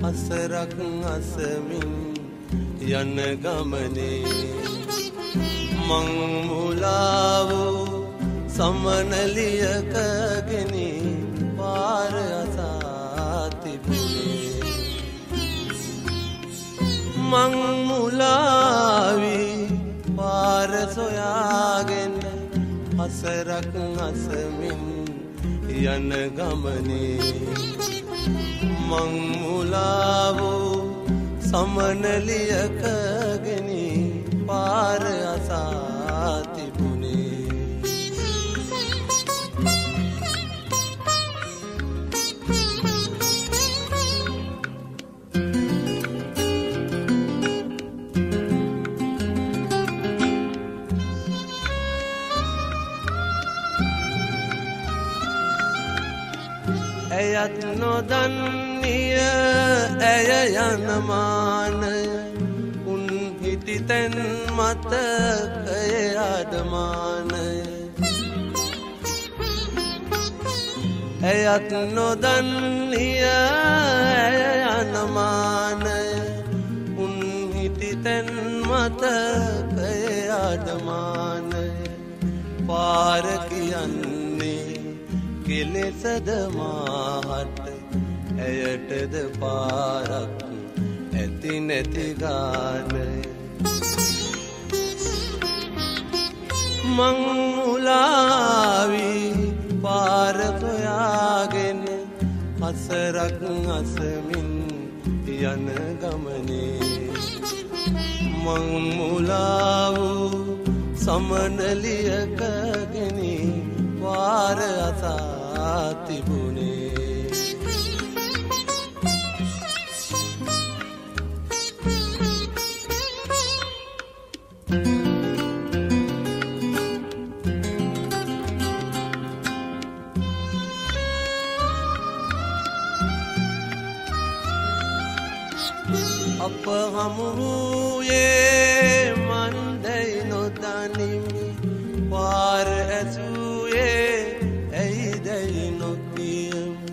අසරක් අසමින් යන ගමනේ මං මුලා වූ සමනලියකගෙන පාර අසා තිබුණේ මං මුලා වී පාර සොයාගෙන අසරක් අසමින් යන ගමනේ මං මුලා වූ සමනලියකගෙන පාර අසා තිබුණේ ඇයත් නොදන්නිය ඇය යන මානය උන් හිටිතැන් මතකය අඩමානය ඇයත් නොදන්නිය ඇය යන මානය උන් හිටිතැන් මතකය අඩමානය පාර කියන්නේ කෙලෙසද මාහට ඇයටද පාරක් ඇති නැති ගානය මං මුලාවී පාර සොයාගෙන අසරක් අසමින් යන ගමනේ මං මුලා වූ සමනලියකගෙන පාර අසා තිබුණේ අප හමු වූයේ මන්දයි නොදනිමි පාර ඇසුයේ ඇයිදැයි නොකියමි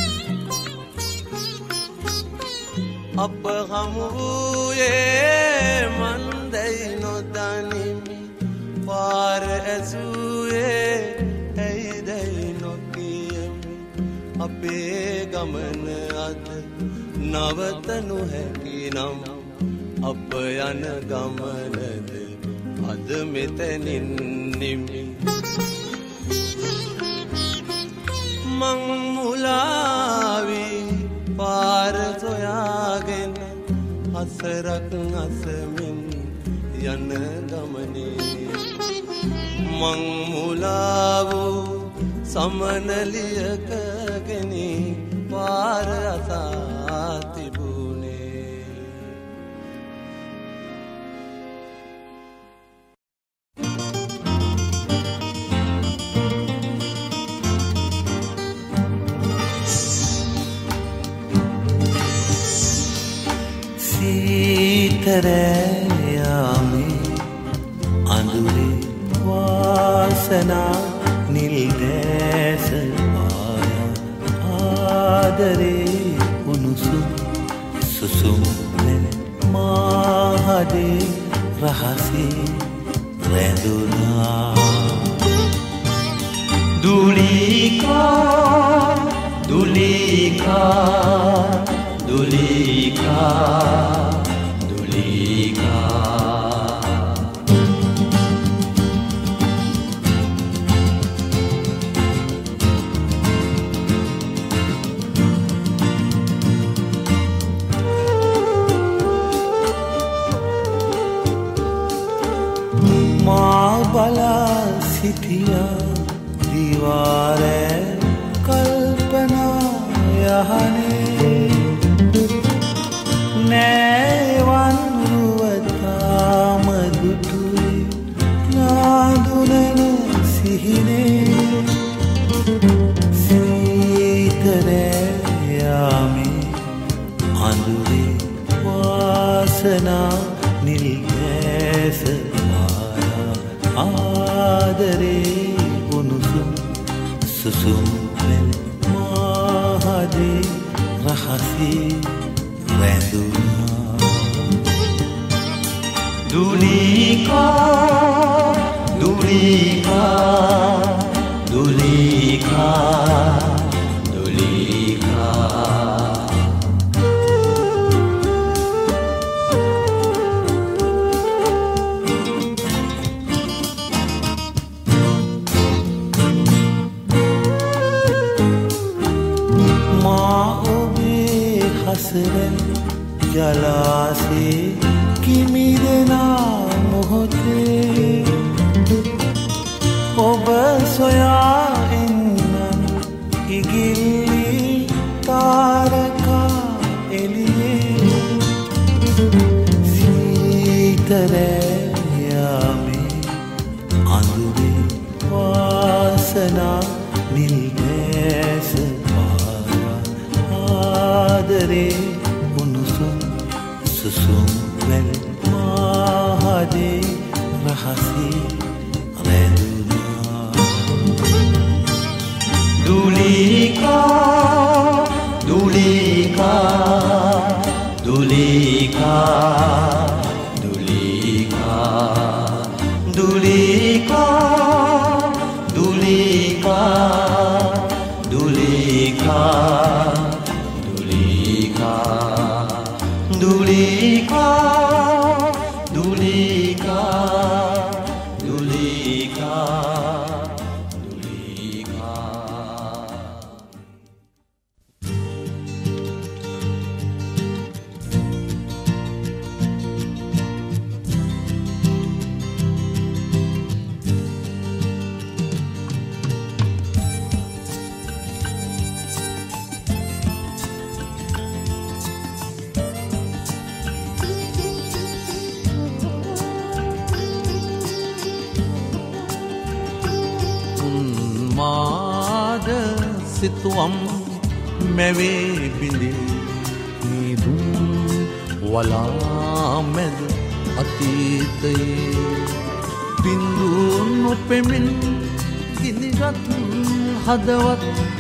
අප හමු වූයේ මන්දයි නොදනිමි පාර ඇසුයේ ඇයිදැයි නොකියමි අපේ ගමන අද නවතනු හැකි නම් අප යන ගමනද අද මෙතනින් නිමි මං මුලාවී පාර සොයාගෙන අසරක් අසමින් යන ගමනේ මං මුලා වූ සමනලියකගෙන පාර අසා තිබුණේ සීතරෑයාමේ අඳුරේ වාසනා නිල් දැස ආදරේ උණුසුම් සුසුම් මාහදේ රහසේ රැඳුනා දුලිකා දුලිකා දුලිකා බලා සිටියා දිවාරෑ කල්පනා යහනේ නෑවන් රුවතාම දුටුවේ නාදුනන සිහිනේ සීතරෑ යාමේ අඳුරේ වාසනා නිල් ඇස ආදරේ උණුසුම් සුසුම් මාහදේ රහසේ රැඳුනා. දුලීකා දුලීකා දුලීකා සරන් ජලාසේ කිමිදෙනා මොහොතේ ඔබ සොයා එන්නම් ඉගිල්ලි තාරකා එළියේ සීතරෑයාමේ අඳුරේ වාසනා නිල්ගෑස ආදරේ උණුසුම් සුසුම් වැල් මාහදේ රහසේ රැඳුනා. දුලීකා දුලීකා දුලීකා දුලීකා දුලීකා දුලීකා දුලීකා Dulika, Dulika, Dulika, Dulika. සිතුවම් මැවේ බිඳේ නීදුම් වලා මැද අතීතයේ බිඳුන් නොපෙමින් ගිනිගත් හදවත්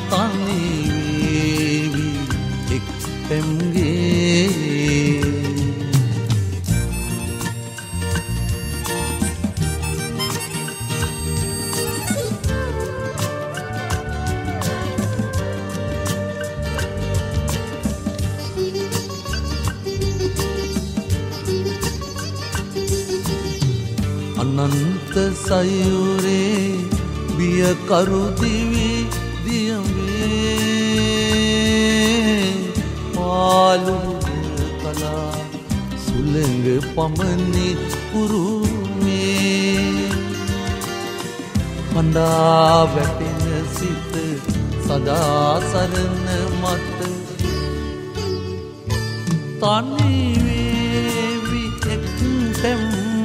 තනිවේවි එක් තැම්ගේ අනන්ත සයුරේ බියකරු දිවි දියමේ පාලු කලා සුළඟ පමණි උරුමේ හඬා වැටෙන සිත සදා සරණ මත තනි වේවි එක් තැම්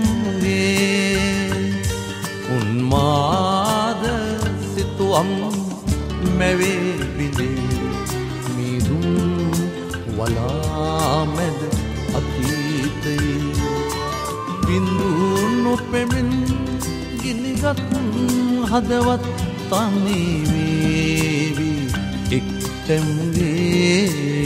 උන්මාද සිතුවම් මැවේ බිඳේ මීදුම් වලා මැද අතීතයේ බිඳුන් නොපෙමින් ගිනිගත් හදවත් තනිවේවි එක් තැම්ගේ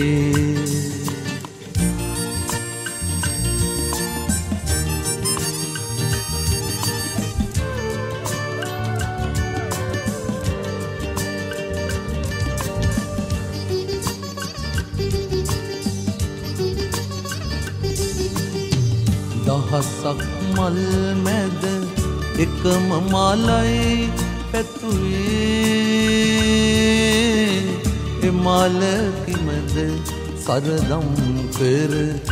දහසක් මල් මැද එකම මලයි පැතුවේ එමල කිමද සරදම් කර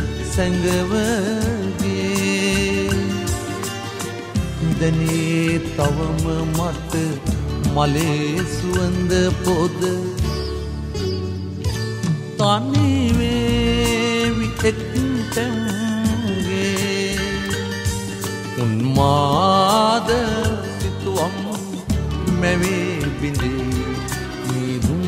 සැඟවගේ දැනේ තවම මට මලේ සුවඳ පොද තනිවේවි එක් තැන්ගේ උන්මාද සිතුවම් මැවේ බිඳේ මීදුම්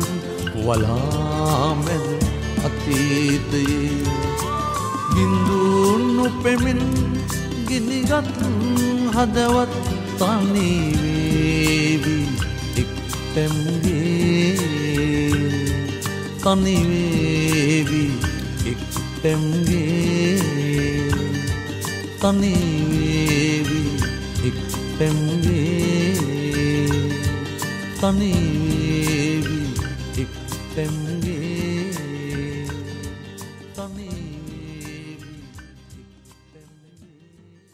වලා මැද අතීතයේ බිඳුන් නොපෙමින් ගිනිගත් හදවත් තනිවේවි එක් තැම්ගේ තනිවේවි එක් පෙම්ගේ තනිවේවි එක් පෙම්ගේ තනිවේවි එක් පෙම්ගේ තනිවේවි එක් පෙම්ගේ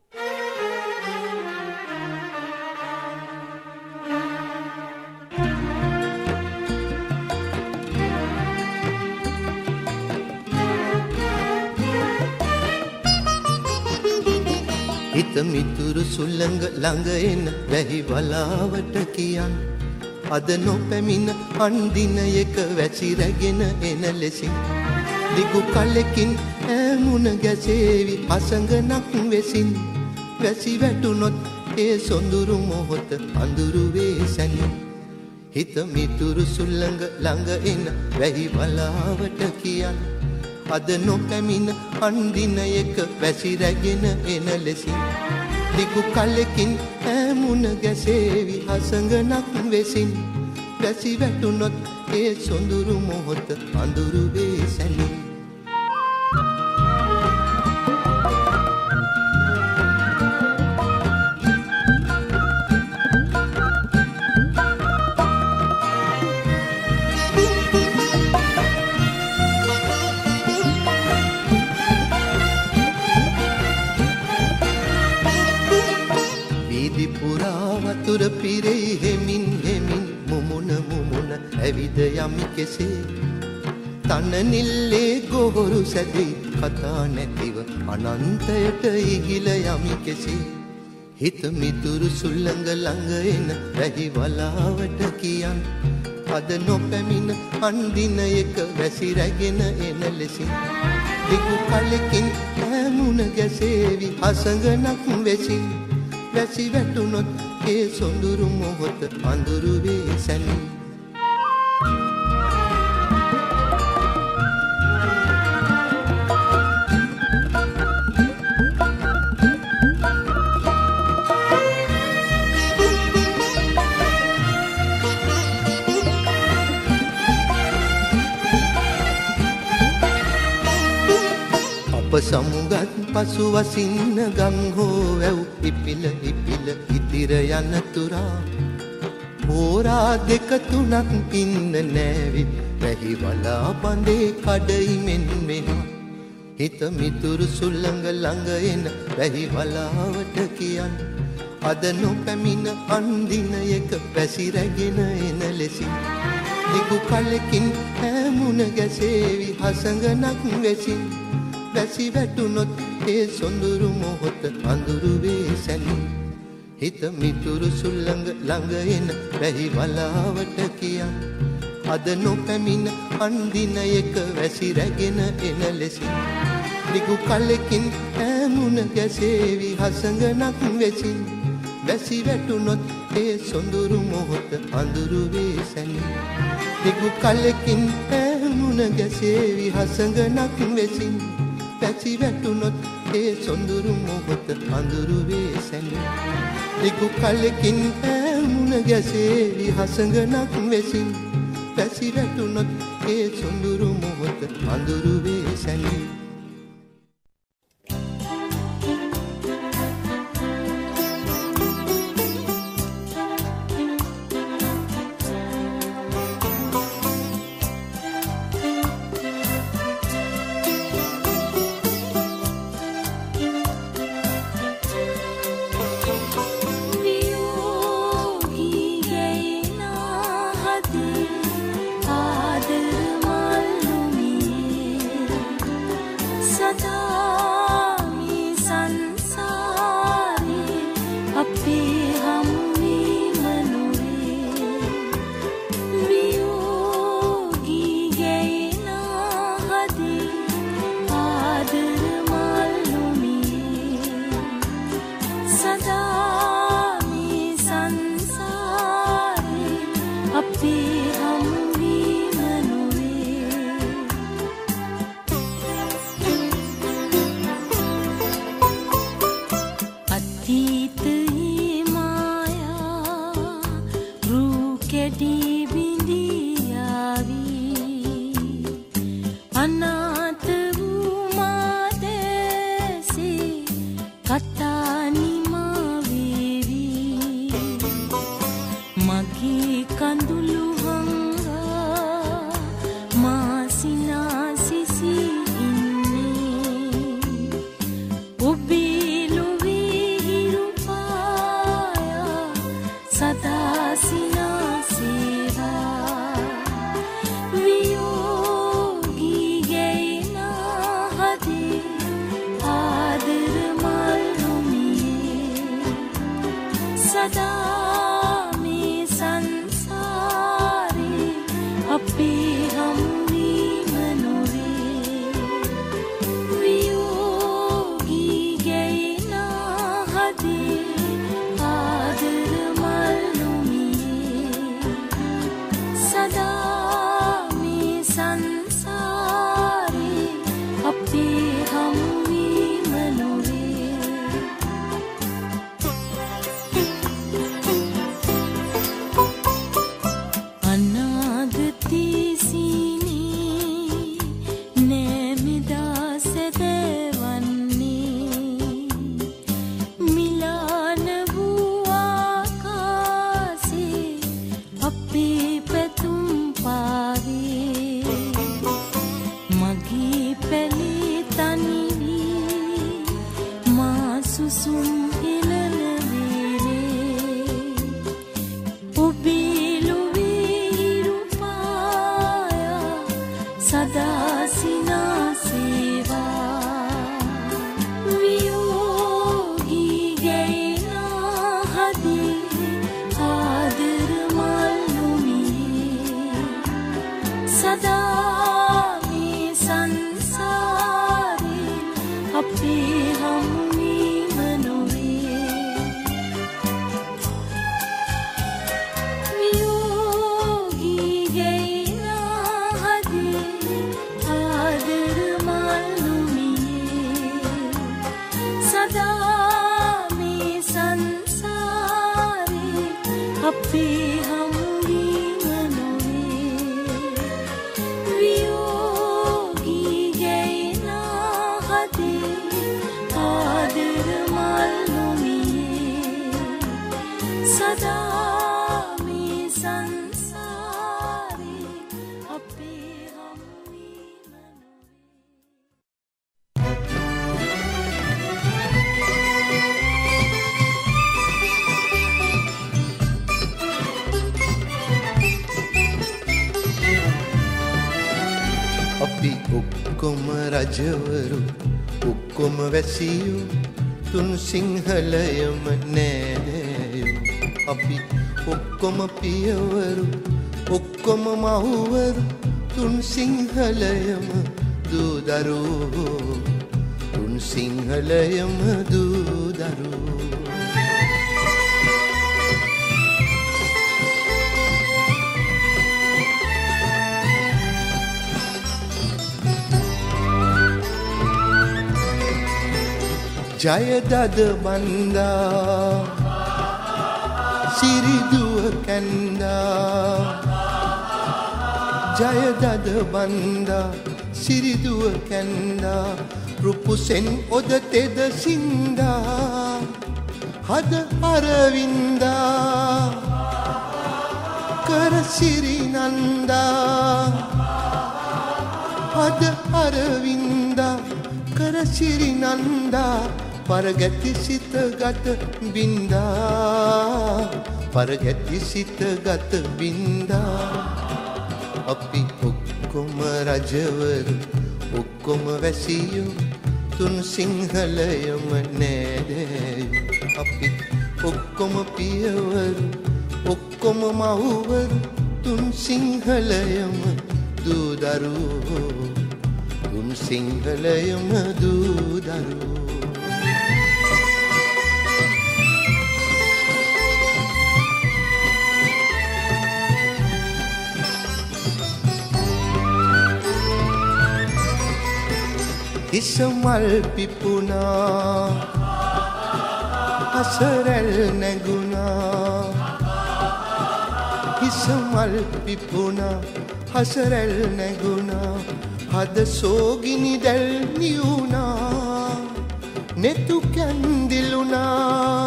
හිත මිතුරු සුළඟ ළඟ එන වැහි වලාවට කියන් අද නොපැමිණ අන්දිනයක වැසි රැගෙන එන ලෙසින් දිගු කලකින් ඈමුණ ගැසේවි අසඟනක් වෙසින් වැසි වැටුනොත් ඒ සොඳුරු මොහොත අඳුරු වේ සැනින් හිත මිතුරු සුළඟ ළඟ එන වැහි වලාවට කියන් අද නොපැමිණ අන්දිනයක වැසි රැගෙන එන ලෙසින් දිගු කලකින් ඈමුණ ගැසේවි අසඟනක් වෙසින් වැසි වැටුනොත් ඒ සොඳුරු මොහොත අඳුරු වේ සැනින් වතුර පිරෙයි හෙමින් හෙමින් මුමුණ මුමුණ ඇවිද යමි කෙසේ තනනිල්ලේ ගොහරු සැදී කතා නැතිව අනන්තයට ඉගිල යමි කෙසේ හිත මිතුරු සුළඟ ළඟ එන වැහි වලාවට කියන් අද නොපැමිණ අන්දිනයක වැසි රැගෙන එන ලෙසින් දිගු කලකින් ඈමුණ ගැසේවි අසඟනක් වෙසින් වැසි වැටුනොත් ඒ සොඳුරු මොහොත අඳුරු වේ සැනින් සමුගත් පසු වසින්න ගම් හෝ වැව් ඉපිල ඉපිල ඉතිර යන තුරා හෝරා දෙක තුනක් ඉන්න නෑවි වැහි වලා බඳේ කඩයිමෙන් මෙහා හිත මිතුරු සුළඟ ළඟ එන වැහි වලාවට කියන් අද නොපැමිණ අන්දිනයක වැසි රැගෙන එන ලෙසින් දිගු කලකින් ඈමුණ ගැසේවි අසඟනක් වෙසින් වැසි වැටුනොත් ඒ සොඳුරු මොහොත අඳුරු වේ සැනින් හිත මිතුරු සුළඟ ළඟ එන වැහි වලාවට කියන් අද නොපැමිණ අන්දිනයක වැසි රැගෙන එන ලෙසින් දිගු කලකින් ඈමුණ ගැසේවි අසඟනක් වෙසින් වැසි වැටුනොත් ඒ සොඳුරු මොහොත අඳුරු වේ සැනින් දිගු කලකින් ඈමුණ ගැසේවි අසඟනක් වෙසින් වැසි වැටුනොත් ඒ සොඳුරු මොහොත අඳුරු වේ සැනින් දිගු කලකින් ඈමුණ ගැසේවි අසඟනක් වෙසින් වැසි වැටුනොත් ඒ සොඳුරු මොහොත අඳුරු වේ සැනින් සදා මේ සංසාරේ අපේ හම්වීම නොවේ වියෝගී ගැයිනා හදේ ආදර මල් නොමියේ සදා මේ සංසාරේ අපේ හම්වීම නොවේ අනාගතී සීනේ නෑමිදා සැබෑවන්නේ මිලාන වූ ආකාසේ අපේ පැතුම් පාවේ මගේ පැලේ තනිවී මා සුසුම් එළන වේලේ ඔබේ ලොවේ හිරු පායා සදා සිනාසේවා වියෝගී ගැයිනා හදේ ආදර මල් නොමියේ සදා මේ සංසාරේ අපේ හම්වීම නොවේ වියෝගී ගැයිනා හදේ ආදර මල් නොමියේ සදා මේ සංසාරේ අපේ හම්වීම නොවේ වියෝගී ගැයිනා හදේ ආදර මල් නොමියේ සදා මේ සංසාරේ අපේ හම්වීම අපි ඔක්කොම රජවරු ඔක්කොම වැසියෝ තුන් සිංහලයම නෑනෑයෝ අපි ඔක්කොම පියවරු ඔක්කොම මහුවරු තුන් සිංහලයම දූදරුවෝ තුන් සිංහලයම දූදරුවෝ ජයදද බන්දා සිරිදුව කැන්දා ජයදද බන්දා සිරිදුව කැන්දා රුපුසෙන් ඔද තෙද සින්දා හද අරවින්දා කර සිරිනන්දා හද අරවින්දා කර සිරිනන්දා පරගැති සිත ගත බින්දා පරගැති සිත ගත බින්දා අපි ඔක්කොම රජවරු ඔක්කොම වැසියෝ තුන් සිංහලයම නෑදෑයෝ අපි ඔක්කොම පියවරු ඔක්කොම මහුවරු තුන් සිංහලයම දූදරුවෝ තුන් සිංහලයම දූදරුවෝ හිසමල් පිපුණා හසරැල් නැගුණා හිසමල් පිපුණා හසරැල් නැගුණා හද සෝගිනි දැල් නියුණා නෙතු කැන්දිලුණා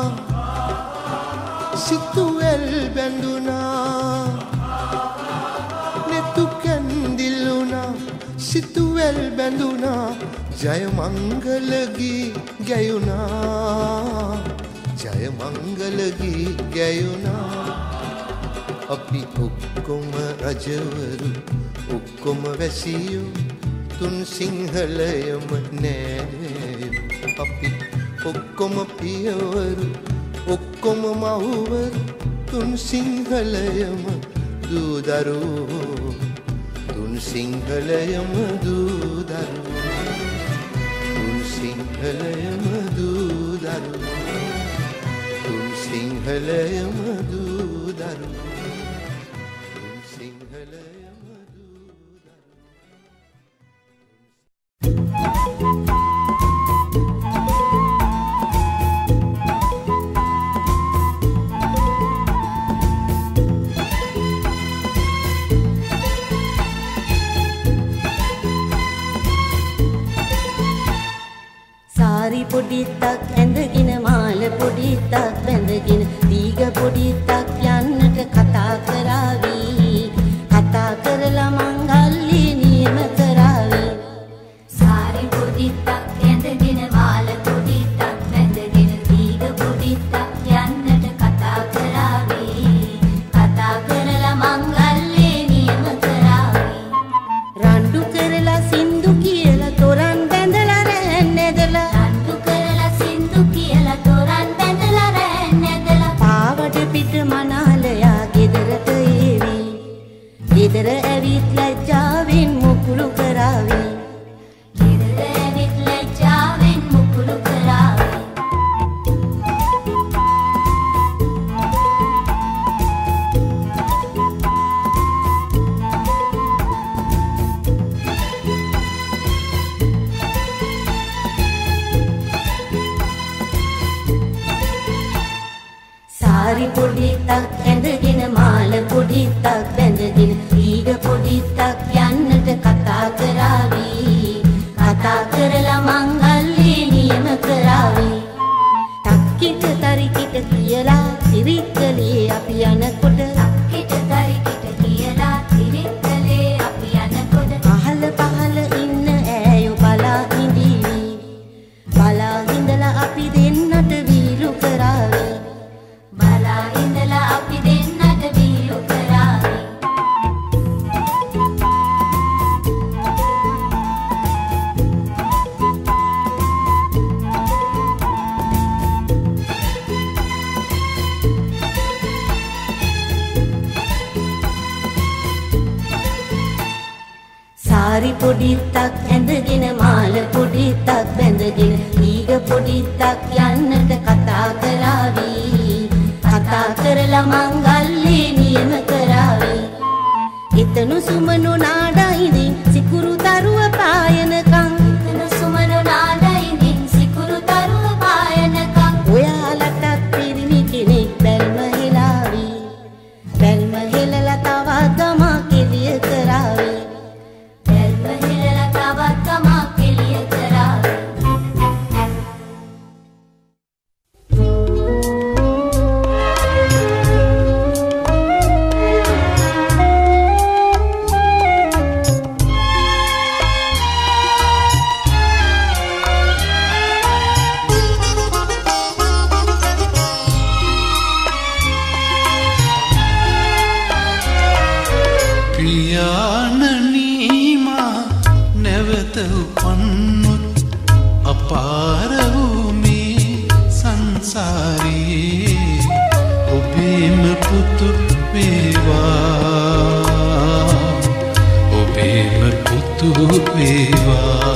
සිතුවැල් බැඳුණා නෙතු කැන්දිලුණා සිතුවැල් බැඳුණා ජය මංගල ගී ගැයුණා ජය මංගල ගී ගැයුණා අපි ඔක්කොම රජවරු ඔක්කොම වැසියෝ තුන් සිංහලයම නෑනෑයෝ අපි ඔක්කොම පියවරු ඔක්කොම මව්වරු තුන් සිංහලයම දූදරුවෝ තුන් සිංහලයම දූදරුවෝ තුන් සිංහලයම දූදරුවෝ තුන් සිංහලයම දූදරුවෝ තුන් සිංහලයම සාරි පොඩිත්තක් ඇඳගෙන මාල පොඩිත්තක් බැඳගෙන දීග පොඩිත්තක් යන්නට කතා කරાવી කතා කරලා මංගල්‍ය නියම කරાવી සාරි පොඩිත්තක් ඇඳගෙන මාල පොඩිත්තක් බැඳගෙන දීග පොඩිත්තක් යන්නට කතා කරાવી කතා කරලා මංගල්‍ය නියම කරાવી රණ්ඩු කරලා සින්දු කියලා තොරන් බැඳලා රැන්නදලා රණ්ඩු කරලා සින්දු කියලා තොරන් බැඳලා රැන්නදලා පාවඩ පිට මනාලයා ගෙදරට ඒවි ගෙදර ඇවිත් ලැජ්ජාවෙන් මුකුළු කරાવી ගෙදර ඇවිත් ලැජ්ජාවෙන් මුකුළු කරાવી සාරි පොඩිත්තක් ඇඳගෙන මාල පොඩිත්තක් බැඳගෙන දීග පොඩිත්තක් යන්නට කතා කරાવી කතා කරලා මංගල්‍ය නියම කරાવી තක්කිට තරිකිට කියලා තිරික්කලේ අපි යනකොට තක්කිට තරිකිට කියලා තිරික්කලේ අපි යනකොට පහල පහල ඉන්න ඈයෝ බලා ඉඳීවි බලා ඉඳලා අපි දෙන්නට වීලු කරાવી බලා ඉඳලා අපි දෙන්නට වීලු කරાવી සාරි පොඩිත්තක් ඇඳගෙන මාල පොඩිත්තක් බැඳගෙන දීග පොඩිත්තක් යන්නට කතා කරાવી කතා කරලා මංගල්‍ය නියම කරાવી එතනු සුමනු නාඩයිදින් සිකුරු තරුව පායනකම් එතනු සුමනු නාඩයිදින් සිකුරු තරුව පායනකම් ඔයාලටත් පිරිමි කෙනෙක් බැල්ම හෙලාවි බැල්ම හෙලලා තවත් ගමක් එළිය කරાવી බැල්ම හෙලලා තවත් ගමක් එළිය කරાવી ප්‍රියානනීමා නැවත උපන්නොත් අපාර වූ මේ සංසාරේ ඔබේම පුතු වේවා ඔබේම පුතු වේවා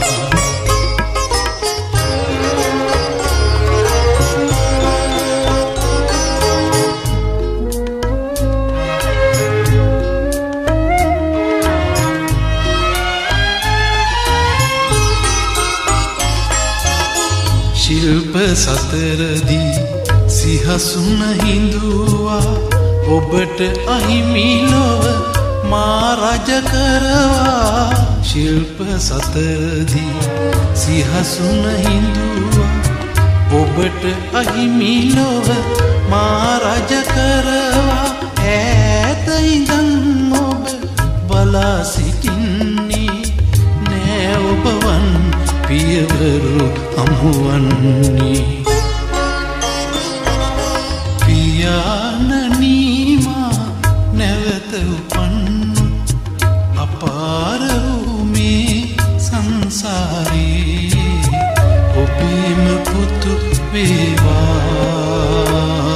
ශිල්ප සතරදී සිහසුන හිඳුවා ඔබට අහිමි ලොව මා රජ කරවා ශිල්ප සතරදී සිහසුන හිඳුවා ඔබට අහිමි ලොව මා රජ කරවා ඈත ඉඳන් ඔබ බලා සිටින්නේ නෑ ඔබවන් පියවරු හමුවන්නේ පියානනීමා නැවත උපන්නොත් අපාර වූ මේ සංසාරේ ඔබේම පුතු වේවා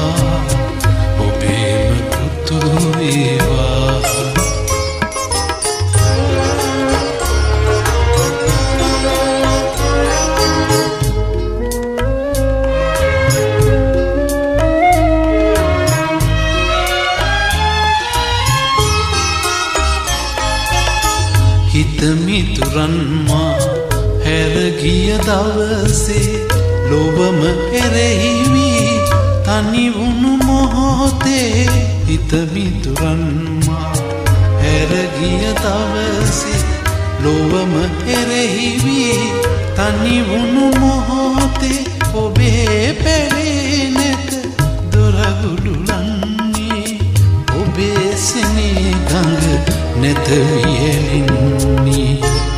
ගිය දවසේ ලොවම එරෙහි වී තනි වුණු මොහොතේ හිත මිතුරන් මා හැර ගිය දවසේ ලොවම එරෙහි වී තනි වුණු මොහොතේ ඔබේ පෙරේනක දොරගුඩුලන්නේ ඔබේ සෙනේ ගඟ නැත වියලින්නේ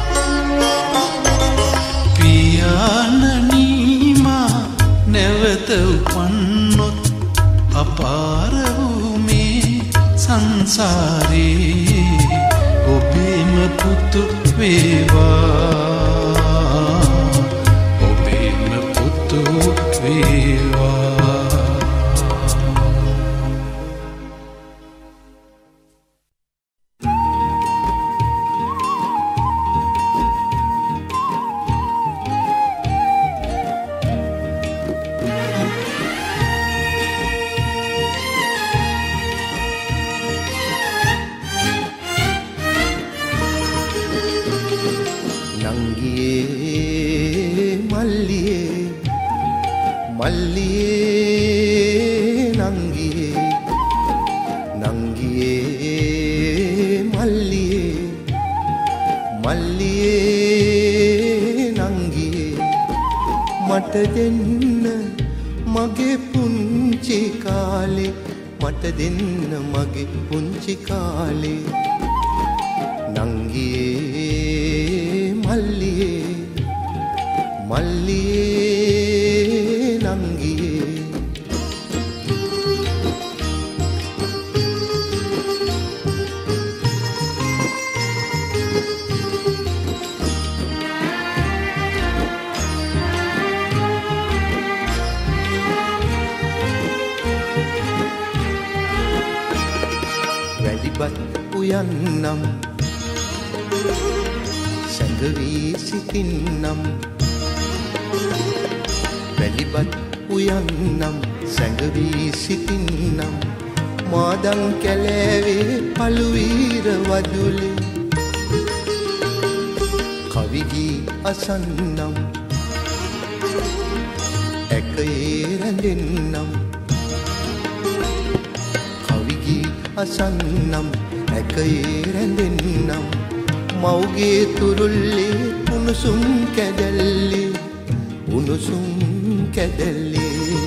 පියාණනීමා නැවත උපන්නොත් අපාර වූ මේ සංසාරේ ඔබේම පුතු වේවා ඔබේම පුතු වේවා උයන්නම් සැඟවී සිටින්නම් වැලිබත් උයන්නම් සැඟවී සිටින්නම් මාදන් කැලෑවේ පළුවීර වදුලේ කවිගී අසන්නම් ඇකේ රැඳෙන්නම් කවිගී අසන්නම් ඇකේ රැඳෙන්නම් මව්ගේ තුරුල්ලේ උණුසුම් කැදැල්ලේ උණුසුම් කැදැල්ලේ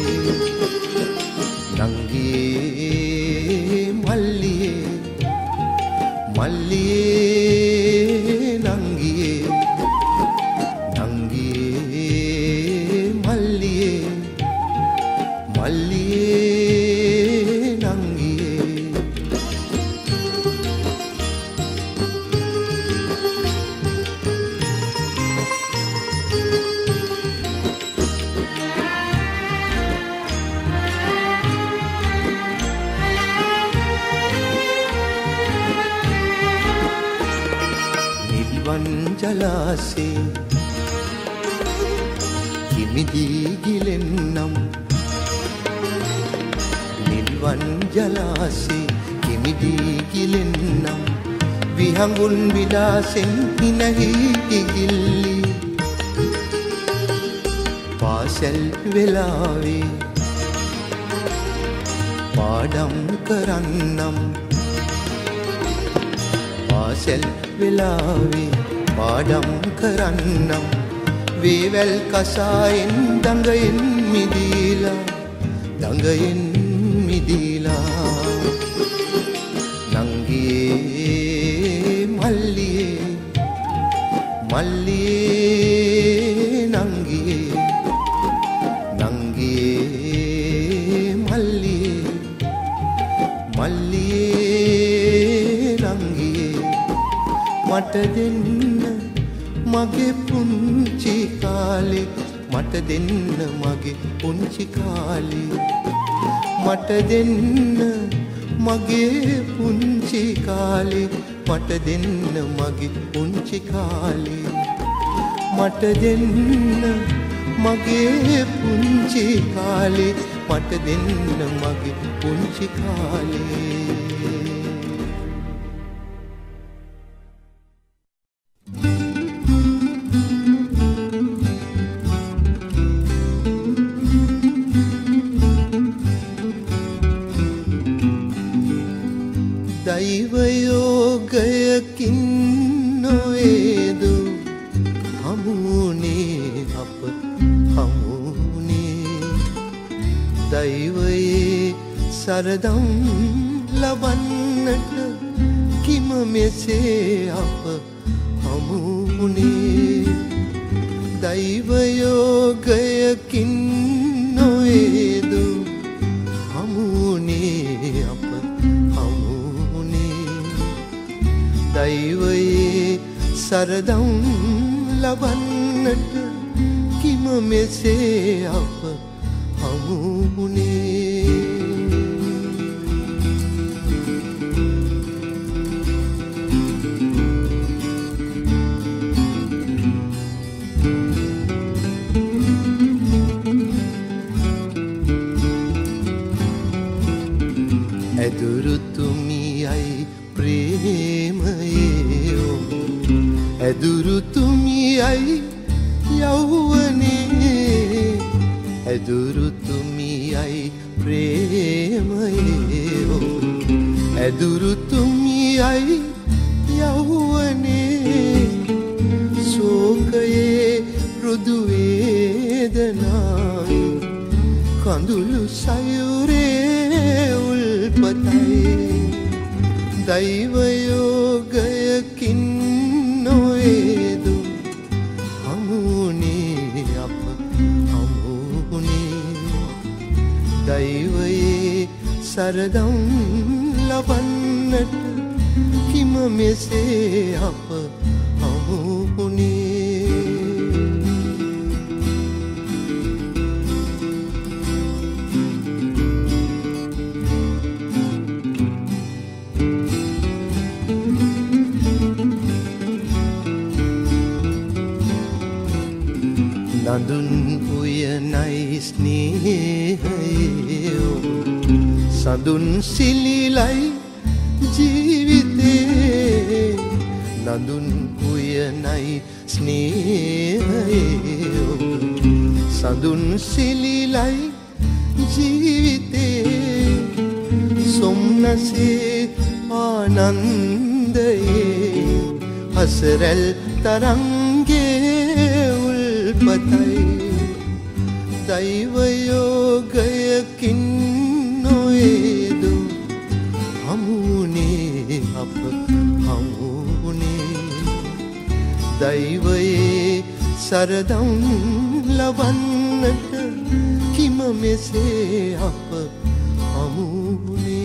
නංගියේ මල්ලියේ මල්ලියේ නංගියේ නංගියේ මල්ලියේ මල්ලියේ නංගියේ ජලාසේ කිමිදී ගිලෙන්නම් නිල්වන් ජලාසේ කිමිදී ගිලෙන්නම් විහඟුන් විලාසෙන් හිනහි ඉගිල්ලි පාසැල් වෙලාවේ පාඩම් කරන්නම් පාසැල් වෙලාවේ පාඩම් කරන්නම් වේවැල් කසායෙන් දඟයෙන් මිදීලා නංගියේ මල්ලියේ මල්ලියේ නංගියේ නංගියේ මල්ලියේ මල්ලියේ නංගියේ මට දෙන්න මගේ පුංචි කාලේ මට දෙන්න මගේ පුංචි කාලේ මට දෙන්න මගේ පුංචි කාලේ මට දෙන්න මගේ පුංචි කාලේ මට දෙන්න මගේ පුංචි කාලේ මට දෙන්න මගේ පුංචි කාලේ සරදම් ලබන්නට කිම මෙසේ අප හමුුණේ දෛවයෝගයකින් නොවේදු හමුුණේ අප හමුුණේ දෛවයේ සරදම් ලබන්නට කිම මෙසේ අප හමුුණේ ඇදුරුතුමියයි ප්‍රේමයේ ඇදුරුතුමියයි යෞවනේ ඇදුරුතුමියයි ප්‍රේමයේ ඇදුරුතුමියයි යෞවනේ ශෝකයේ මෘදු වේදනායි කඳුළු සයුරේ උල්පතයි දෛවයෝගයකින් නොවේදු හමුුණේ අප හමුුණේ දෛවයේ සරදම් ලබන්නට කිම මෙසේ අප හමුුණේ නඳුන් උයනයි ස්නේහයෝ සඳුන් සිලිලයි ජීවිතේ නඳුන් උයනයි ස්නේහයෝ සඳුන් සිලිලයි ජීවිතේ සොම්නසේ ආනන්දයේ හසරැල් තරංගේ උල්පතයි දෛවයෝගයකින් නොවේදු හමුුණේ අප හමුුණේ දෛවයේ සරදම් ලබන්නට කිම මෙසේ අප හමුුණේ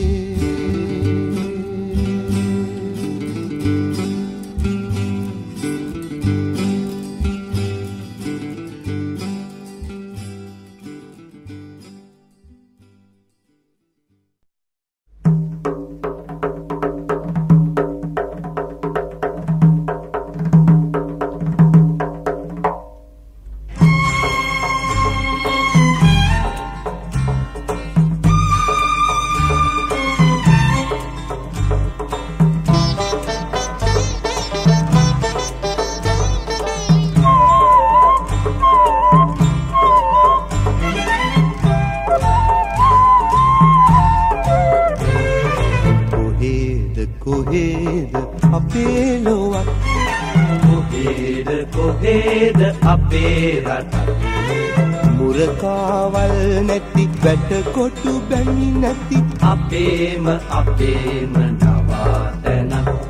කොහෙද අපේ රට මුරකාවල් නැති වැටකොටු බැමි නැති අපේම නවාතැන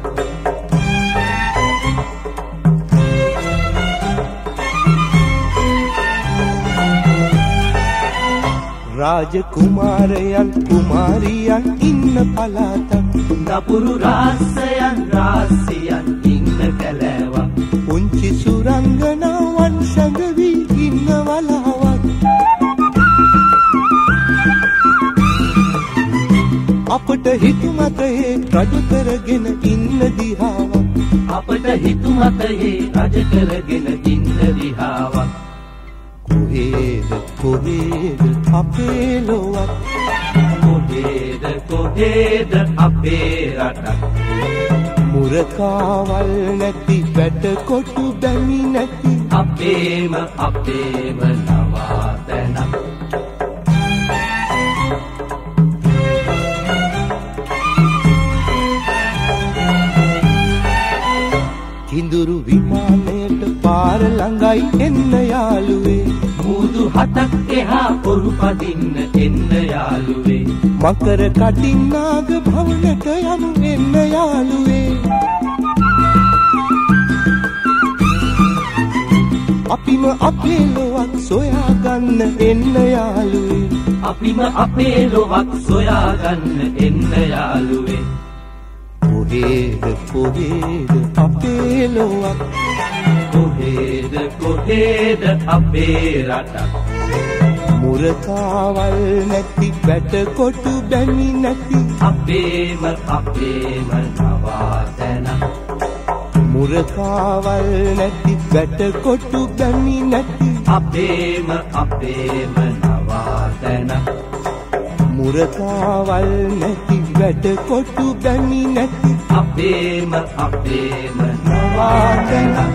රාජකුමාරයන් කුමාරියන් ඉන්න පළාතක් නපුරු රාස්සයන් ඉන්න කැලෑවක් පුංචි සුරංගනාවන් සැඟවී ඉන්න වලාවක් අපට හිතුමතයේ රජ කරගෙන ඉන්න දිහාවක් අපට හිතුමතයේ රජ කරගෙන ඉන්න දිහාවක් කොහෙද අපේ ලොවක් කොහෙද අපේ රටක් මුරකාවල් නැති වැටකොටු බැමි නැති අපේම නවාතැනක් කිඳුරු විමානයට පාර ළඟයි එන්න යාළුවේ මුදු හතක් එහා පොරු පදින්න එන්න යාළුවේ. මකර කටින්නාග භවනට යමු එන්න යාළුවේ. අපිම අපේ ලොවක් සොයාගන්න එන්න යාළුවේ. අපිම අපේ ලොවක් සොයාගන්න එන්න යාළුවේ. කොහේද කොහේද අපේ ලොවක්, කොහේද කොහේද අපේ රටක්. මුරකාවල් නැති වැට කොටු බැමි නැති අපේම අපේම නවාතැනක්. මුරකාවල් නැති වැට කොටු බැමි නැති අපේම අපේම නවාතැනක්. මුරකාවල් නැති වැට කොටු බැමි නැති අපේම අපේම නවාතැනක්.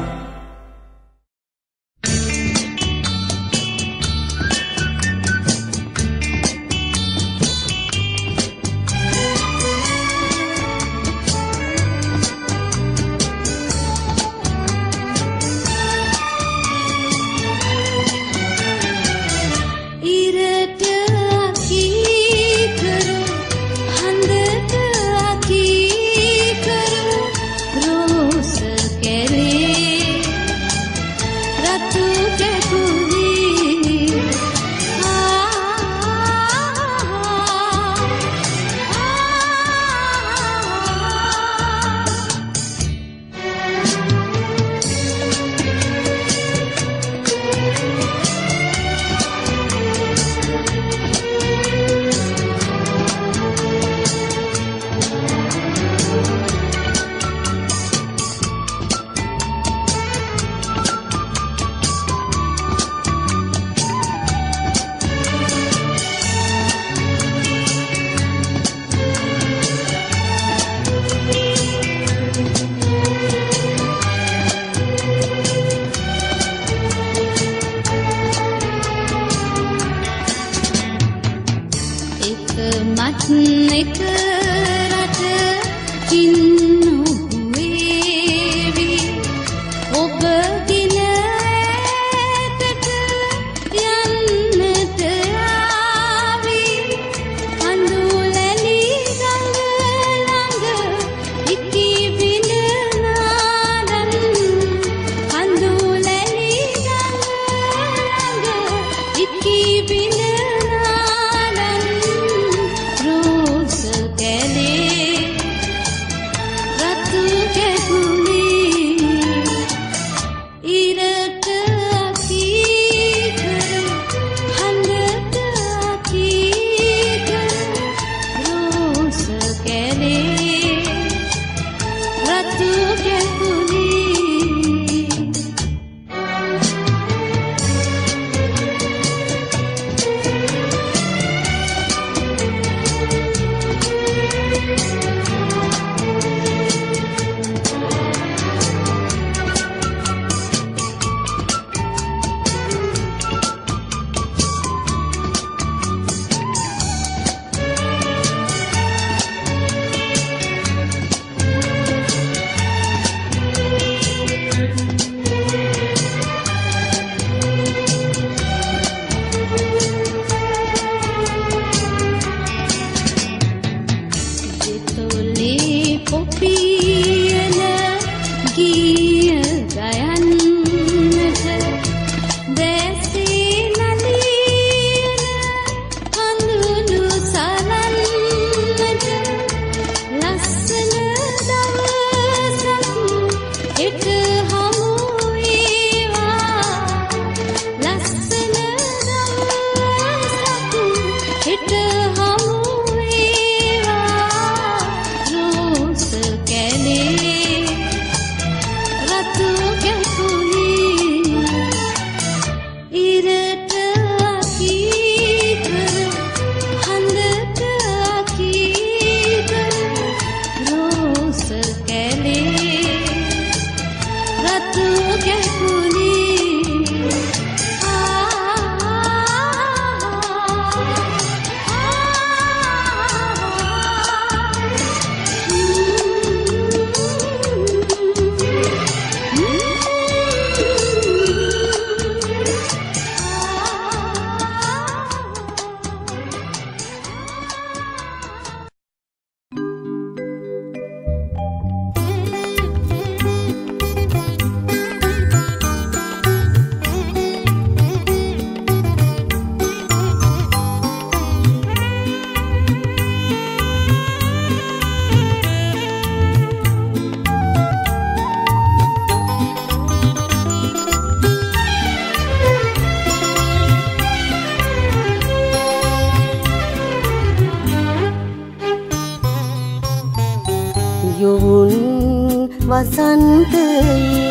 වසන්තයේ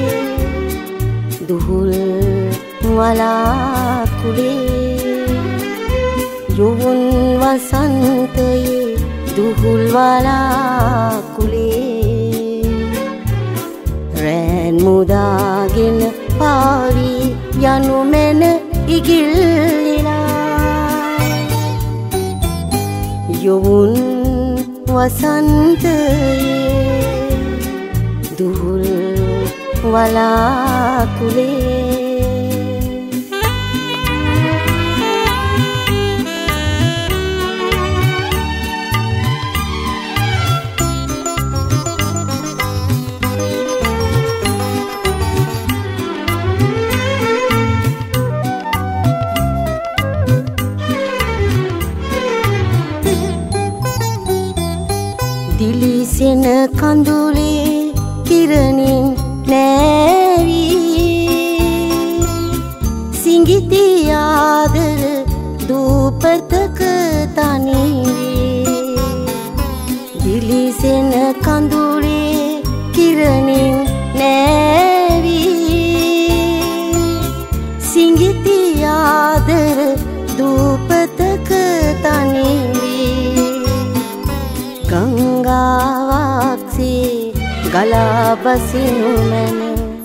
දුහුල් වලාකුලේ යොවුන් වසන්තයේ දුහුල් වලාකුලේ රැන් මුදාගෙන පාවී යනු මෙන ඉගිල්ලිලා යොවුන් වසන්තයේ දුහුල් වලාකුලේ දිලිසෙන කඳුලේ කිරණින් නෑවී සිඟිති ආදර දූපතක තනිවී දිලිසෙන කඳුලේ කිරණින් නෑවී සිඟිති ආදර දූපතක තනිවී ගංගාවක්සේ ගලා බසිනු මැන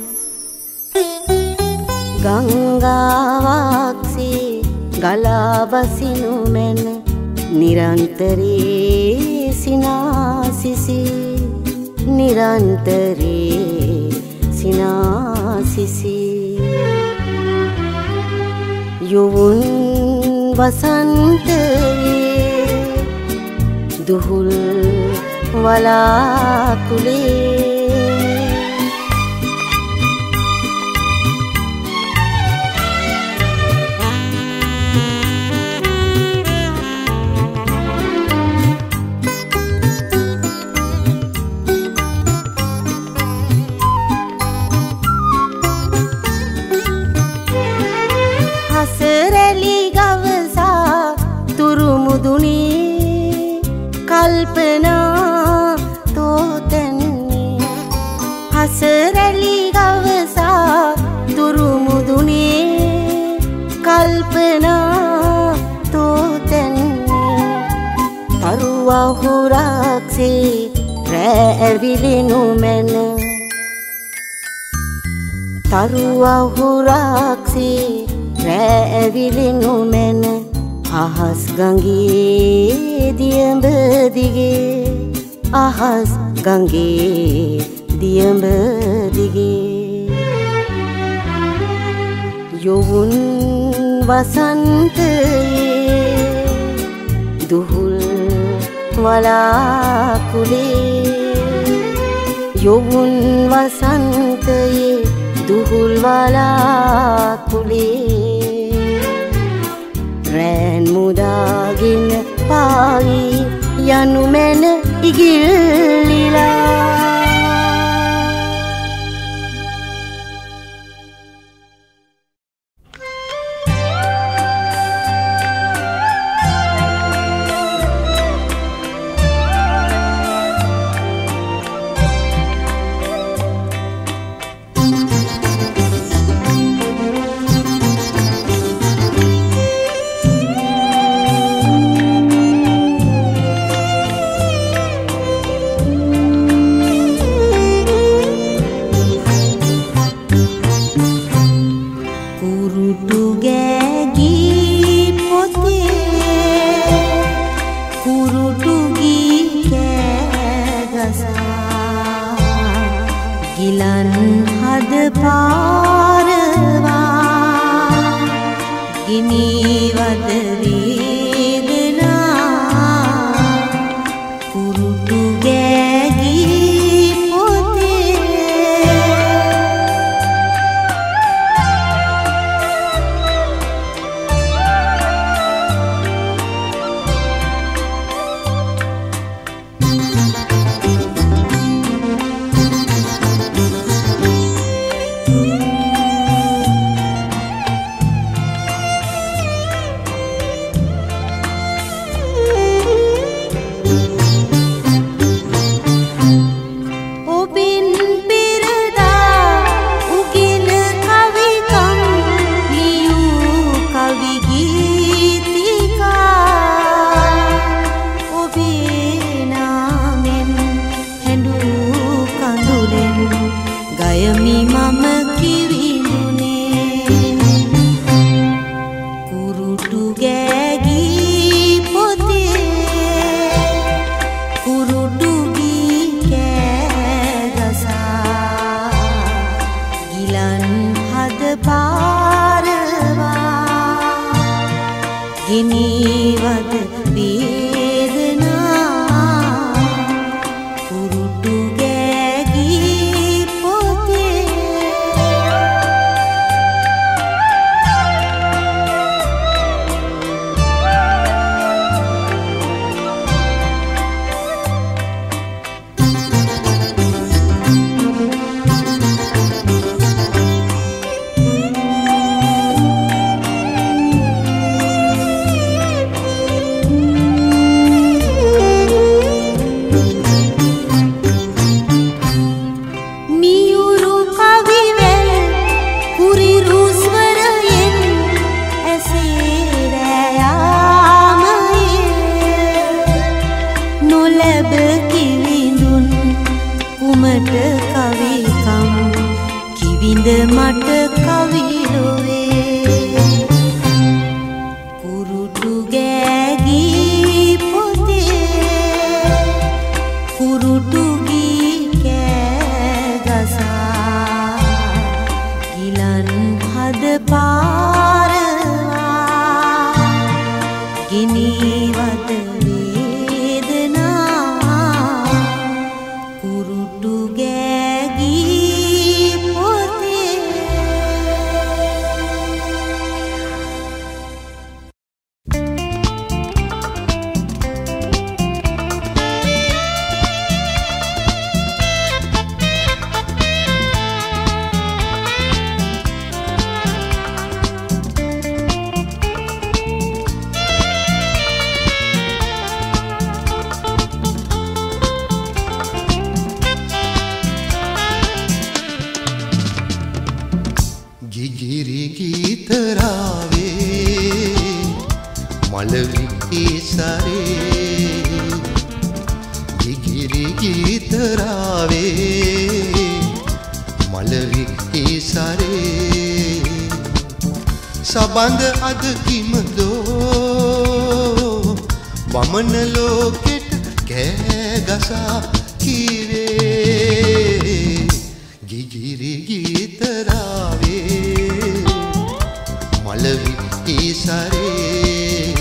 ගංගාවක්සේ ගලා බසිනු මැන නිරන්තරේ සිනාසිසි නිරන්තරේ සිනාසිසි යොවුන් වසන්තයේ දුහුල් වලාකුලේ හසරැලි ගවසා තුරුමුදුනේ කල්පනා තෝතන්නේ හසරැලි ගවසා තුරුමුදුනේ කල්පනා තෝතන්නේ තරුවහුරක්සේ රැවිලිනු මැන තරුවහුරක්සේ රැවිලිනු මැන අහස් ගඟේ දියඹ දිගේ අහස් ගඟේ දියඹ දිගේ යොවුන් වසන්තයේ දුහුල් වලාකුලේ යොවුන් වසන්තයේ දුහුල් වලාකුලේ රැන් මුදාගෙන පාවී යනු මැන ඉගිල්ලිලා ගිනිවද වේදනා කුරුටු ගෑගී පොතේ මට කවිලොවේ කුරුටු ගෑගී පොතේ කුරුටු ගී කෑගසා ගිලන් හද පාරවා ගිනිවද වේදනා කුරුටු ගෑගී සබඳ අද කිමදෝ වමන ලෝකෙට කෑගසා කීවේ ගිගිරි ගීතරාවේ මලවි ඊසරේ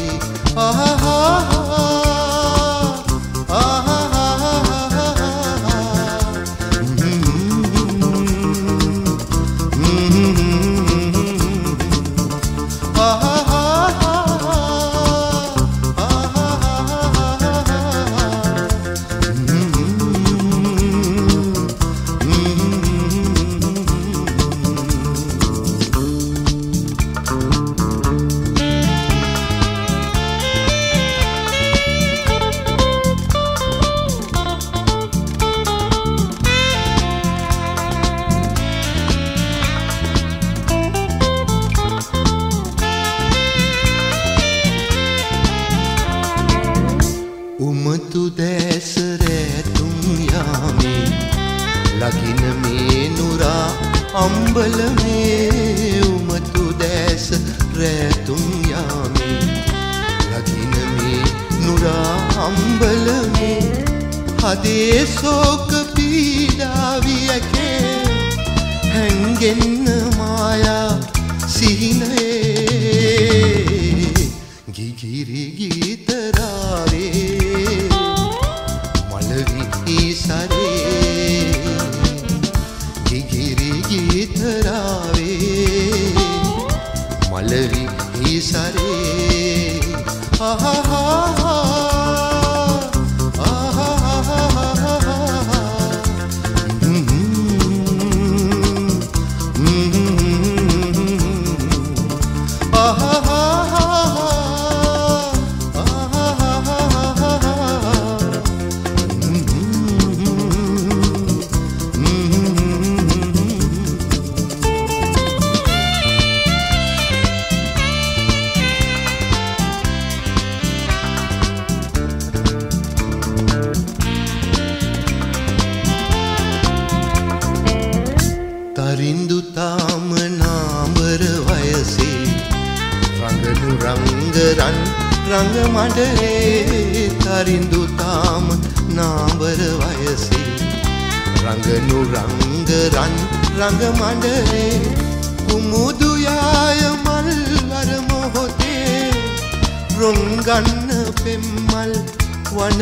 ගන්න පෙම්මල් වන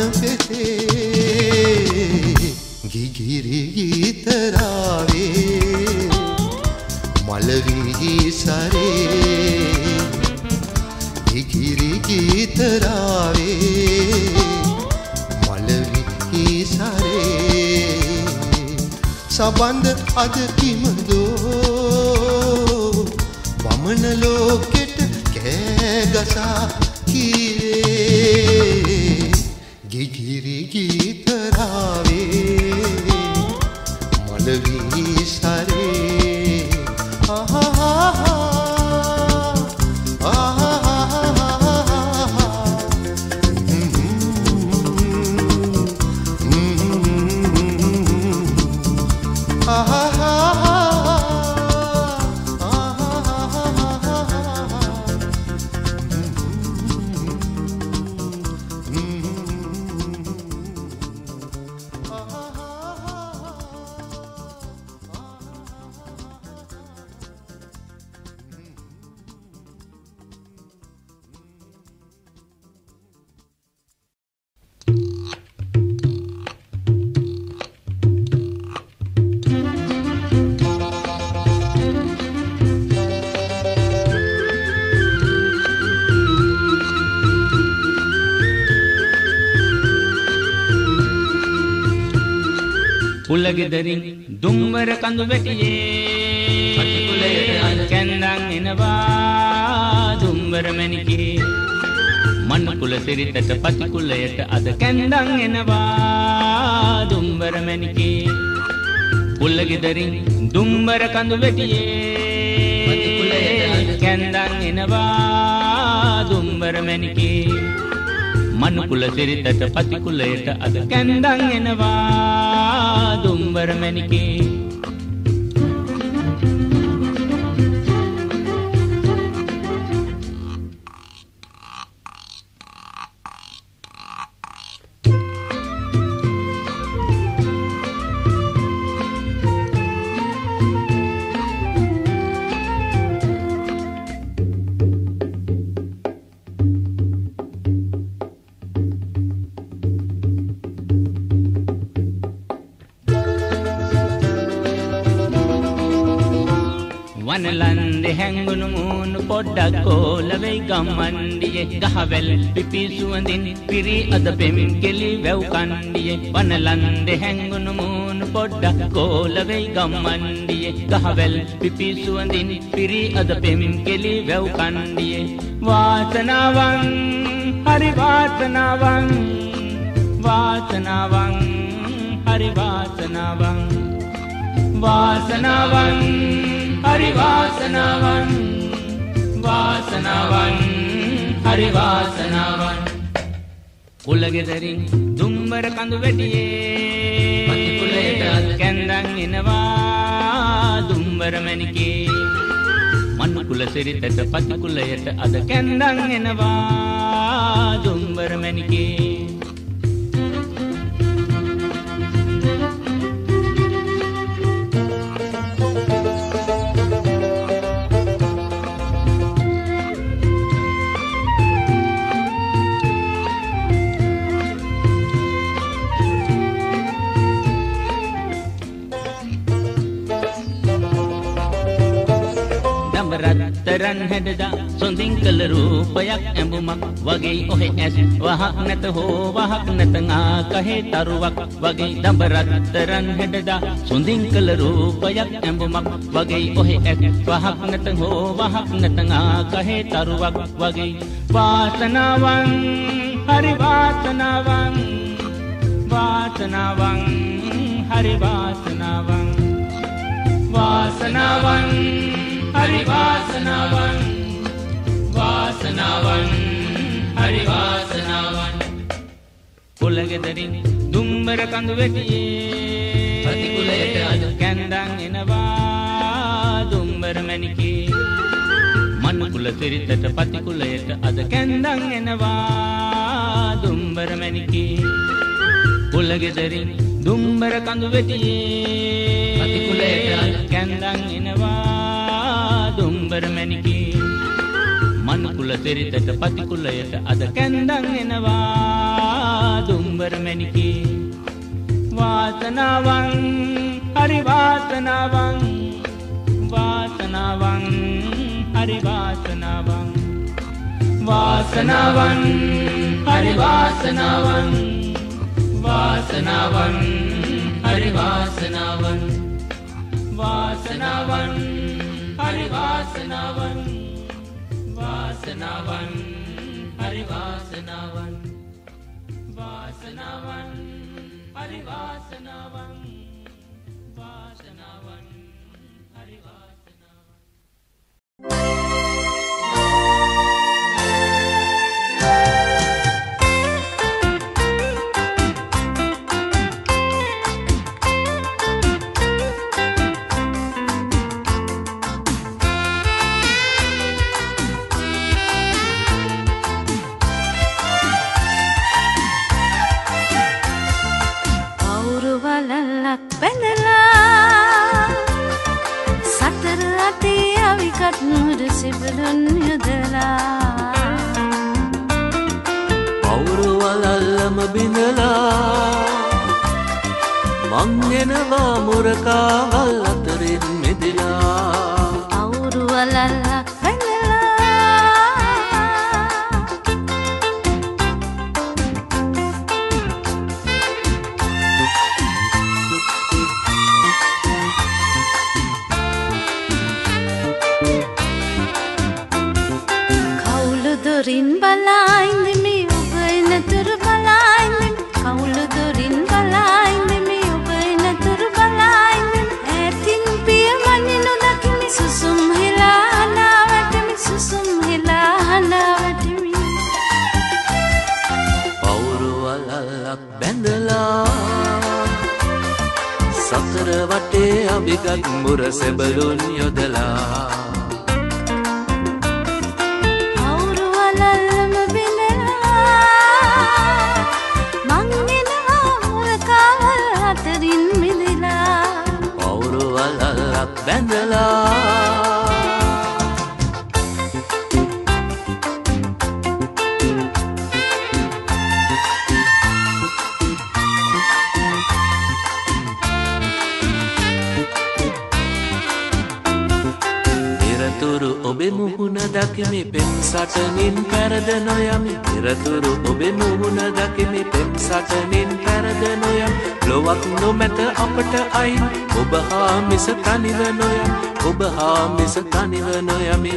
පෙතේ ගිගිරි ගීතරාවේ මලවී සරේ ගිගිරි ගීතරාවේ මලවී සරේ සබඳ අද කිමදෝ වමන ලෝකෙට කෑගසා කීවේ ගිගිරි ගීතරාවේ මලවී සරේ කුලගෙදරින් දුම්බර කඳු වැටියේ පටිකුලයට කැන්දන් එනවා දුම්බර මැණිකේ මන් කුල සිරිතට පටිකුලයට අද කැන්දන් එනවා දුම්බර මැණිකේ කුලගෙදරින් දුම්බර කඳු වැටියේ පටිකුලයට කැන්දන් එනවා දුම්බර මැණිකේ මන් කුල සිරිතට පටිකුලයට අද කැන්දන් එනවා දුම්බර මැණිකේ වනලන්දේ හැංගුණු මූණු පොඩ්ඩක් කෝල වෙයි ගම්මන්ඩියේ ගහවැල් පිපි සුවඳින් පිරි අද පෙම් කෙලි වැව් කණ්ඩියේ වනලන්දේ හැංගුණු මූණු පොඩ්ඩක් කෝල වෙයි ගම්මන්ඩියේ ගහවැල් පිපි සුවඳින් පිරි අද පෙම් කෙලි වැව් කණ්ඩියේ වාසනාවන් හරි වාසනාවන් වාසනාවන් හරි වාසනාවන් වාසනාවන් हरि वासनावन वासनावन हरि वासनावन කුලගෙදරින් දුම්බර කඳු වැටියේ පටිකුලයට කැන්දන් එනවා දුම්බර මැණිකේ මන් කුල සිරිතට පටිකුලයට අද කැන්දන් එනවා දුම්බර මැණිකේ රත්තරන් හැඩදා සොඳින් කළ රූපයක් ඇඹුමක් වගේ ඔහෙ ඇස් වහක් නැත හෝ වහක් නැත ආකහේ තරුවක් වගේ දඹ රත්තරන් හැඩදා සොඳින් කළ රූපයක් ඇඹුමක් වගේ ඔහෙ ඇස් වහක් නැත හෝ වහක් නැත ආකහේ තරුවක් වගේ වාසනාවන් හරි වාසනාවන් වාසනාවන් හරි වාසනාවන් වාසනාවන් हरि वासनावन वासनावन हरि वासनावन කුලගෙදරින් දුම්බර කඳු වැටියේ පටිකුලයට අද කැන්දන් එනවා දුම්බර මැණිකේ මන් කුල සිරිතට පටිකුලයට අද කැන්දන් එනවා දුම්බර මැණිකේ කුලගෙදරින් දුම්බර කඳු වැටියේ පටිකුලයට අද කැන්දන් එනවා දුම්බර මැණිකේ මන් කුල සිරිතට පතිකුලයට අද කැන්දන් එනවා දුම්බර මැණිකේ වාසනාවන් හරි වාසනාවන් වාසනාවන් හරි වාසනාවන් වාසනාවන් හරි වාසනාවන් වාසනාවන් හරි වාසනාවන් වාසනාවන් හරි වාසනාවන් වාසනාවන් හරි වාසනාවන් වාසනාවන් හරි වාසනාවන් වාසනාවන් හරි වාසනාවන් සිබලුන් යදලා පවුරු වලල්ලම බිඳලා මං එනවා මුරකාවල් අතරින් මෙදිලා පවුරු වලල්ලක් බැඳලා Dorin balainde mi ubaina tur balainde kaulu dorin balainde mi ubaina tur balainde etin piya maninu dakimi susum hila hanawatimi susum hila hanawatimi පවුරු වලල්ලක් බැඳලා සතර වටේ අබිගත් මුර සෙබළුන් යොදලා බැඳලා නිරතුරු ඔබේ මුහුණ දකිමි පෙම් සටනින් පැරද නොයමි නිරතුරු ඔබේ මුහුණ දකිමි පෙම් සටනින් පැරද නොයමි ලොවක් නොමැත අපට අයින් ඔබ හා මිස තනිව නොයමි ඔබ හා මිස තනිව නොයමි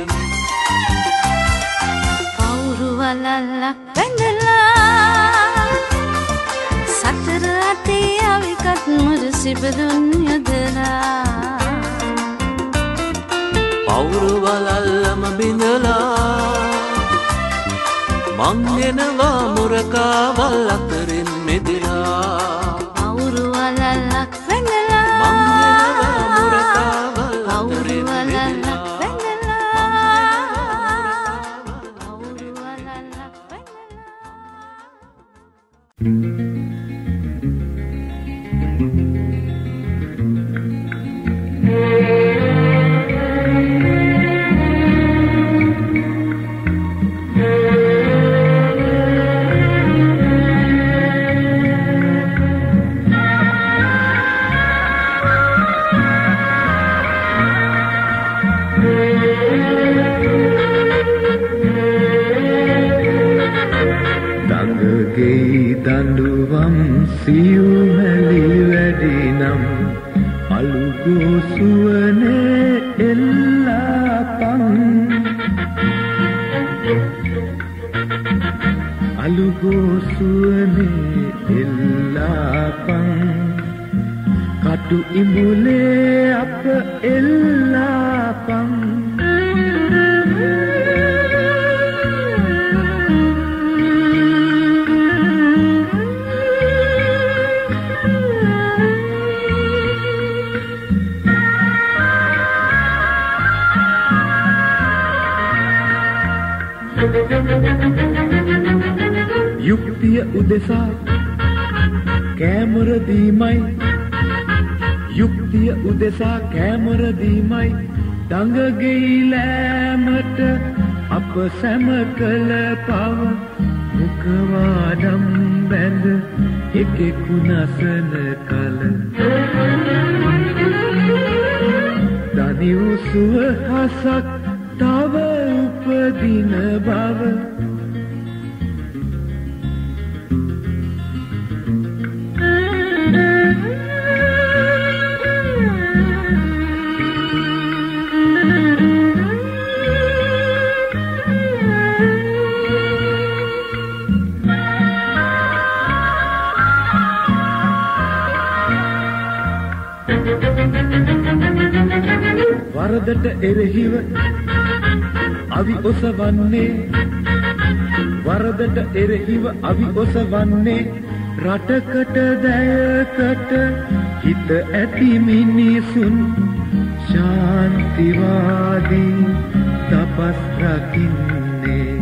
පවුරු වලල්ලක් බැඳලා සතර අතේ අවිකත් මුර සිබලුන් යදලා පවුරු වලල්ලම බිඳලා මං එනවා මුරකාවල් අතරින් මෙදිලා පවුරු වලල්ලක් බැඳලා මං එනවා මුරකාවල් පවුරු අතරින් වලල්ලක් මෙදිලා බැඳලා පවුරු වලල්ලක් බැඳලා දඬුවම් සියුමැලි වැඩිනම් අලුගෝසුවනේ එල්ලාපන් අලුගෝසුවනේ එල්ලාපන් කටු ඉඹුලේ අප එල්ලාපන් යුක්තිය උදෙසා කැමර දීමයි යුක්තිය උදෙසා කැමර දීමයි දඟගෙයි ලෑමට අප සැම කළ පව මුඛවාඩම් බැඳ එකෙකු නසන කල දනිව් සුවහසක් තව උපදින බව වරදට එරෙහිව අවි ඔසවන්නේ වරදට එරෙහිව අවි ඔසවන්නේ රටකට දැයකට හිත ඇති මිනිසුන් ශාන්තිවාදී තපස් රකින්නේ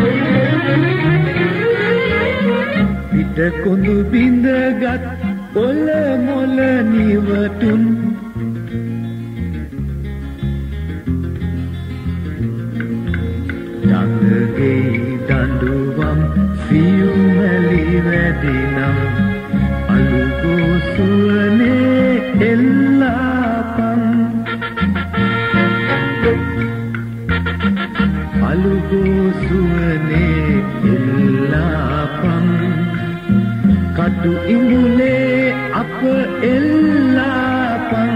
පිට කොඳු බිඳගත් ඔල මොල නිවටුන් දඟගේ දඬුවම් සියුමැලි වැඩිනම් අලුගෝ සුවනේ එල්ලාපම් අලුගෝ සුවනේ එල්ලාපම් කටු ඉඟුලේ අප එල්ලාපම්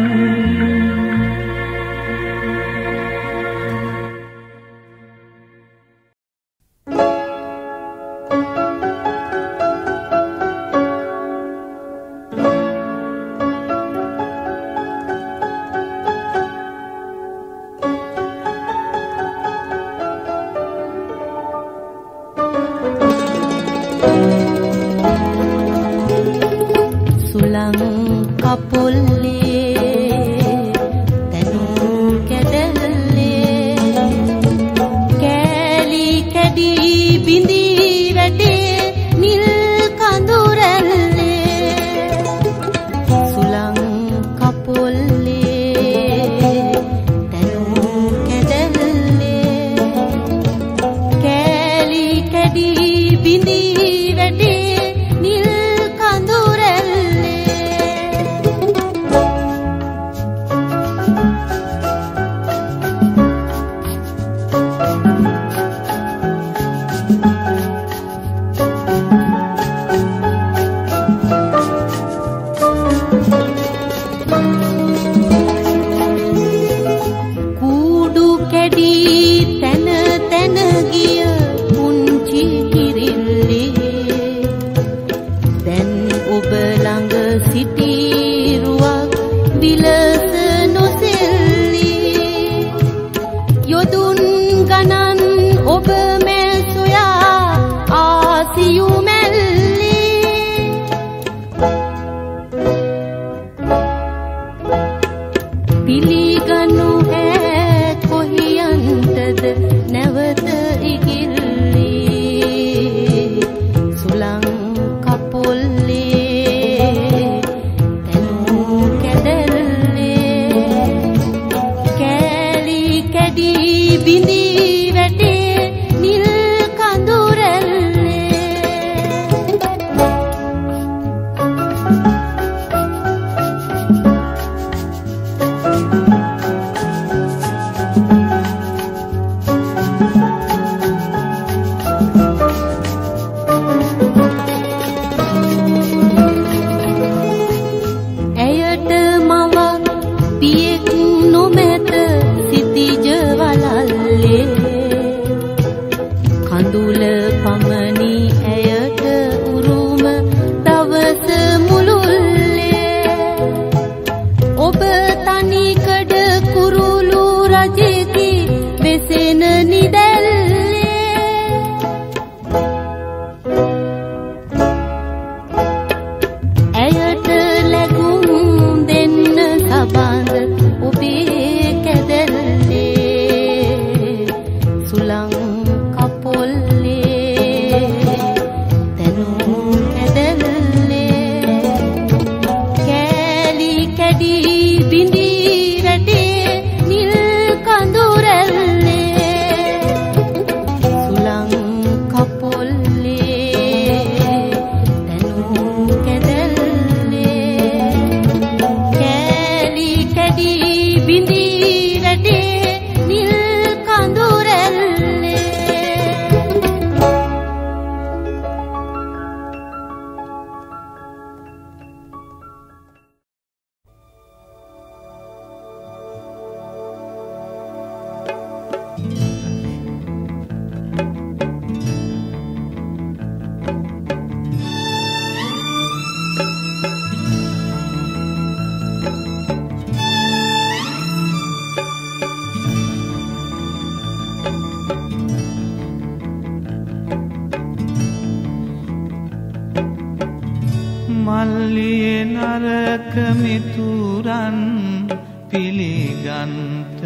මල්ලියේ නරක මිතුරන් පිළිගන්ත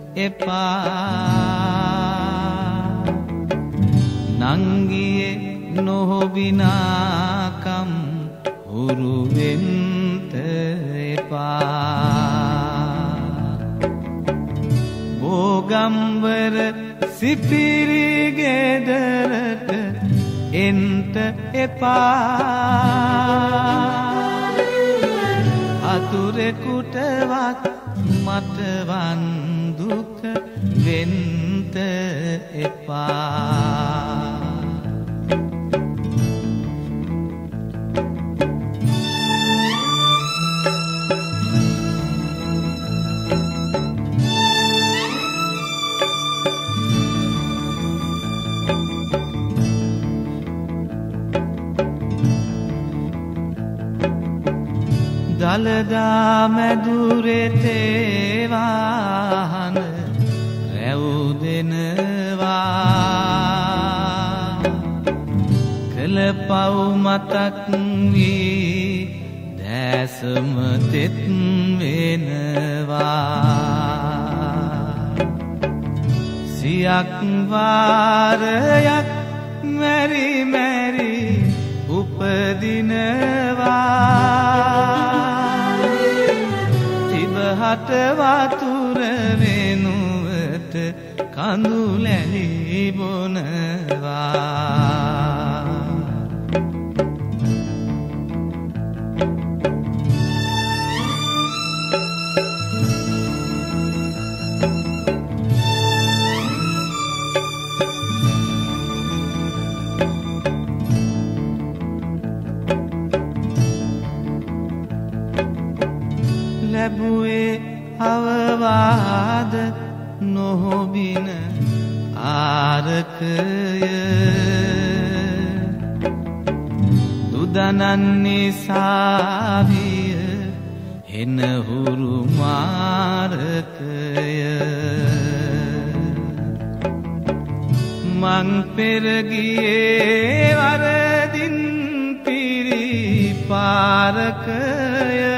එපා නංගියේ නොහොබිනාකම් හුරුවෙන්ත එපා බෝගම්වර සිපිරි ගෙදරට එන්ට එපා අතුරෙකුටවත් මටවන් දුක වෙන්ත එපා දළදා මැදුරේ තේවාහන රැවුදෙනවා කළ පව් මතක් වී දැසම තෙත් වෙනවා සියක් වාරයක් මැරි මැරි උපදිනවා හට වතුර වෙනුවට කඳුලැලි බොනවා ලැබුවේ අවවාද නොහොබින ආරකය දුදනන්නේ සාවිය හෙනහුරු මාරකය මං පෙරගියේ වරදින් පිරි පාරකය